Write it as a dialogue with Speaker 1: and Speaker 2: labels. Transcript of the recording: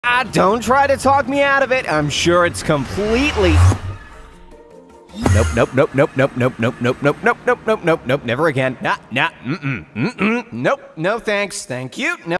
Speaker 1: Don't try to talk me out of it. I'm sure it's completely... Nope, nope, nope, nope, nope, nope, nope, nope, nope, nope, nope, nope, nope, nope, never again. Nope, no thanks, thank you, no.